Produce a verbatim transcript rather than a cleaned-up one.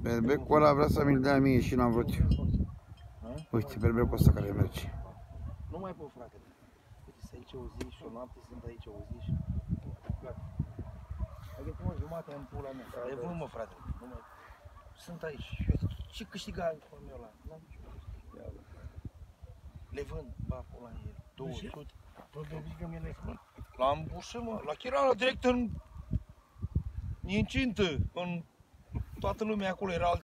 Berbecul ăla vrea să mi-l dea mie și n-am vrut eu. Uite, berbecul ăsta care merge. Nu mai pot, frate. Uite, sunt aici o zi și o noapte, sunt aici o zi și... Adică mă, jumătate în pula mea. Le vând, mă, frate. Nu mai... Sunt aici. Ce câștiga în meu ăla? N-am niciun câștig. Le vând, ba, pula în el. două sute. Probabil mi le spun. L-am bușă, mă. La Chirala, direct în... incintă. În... Toată lumea acolo era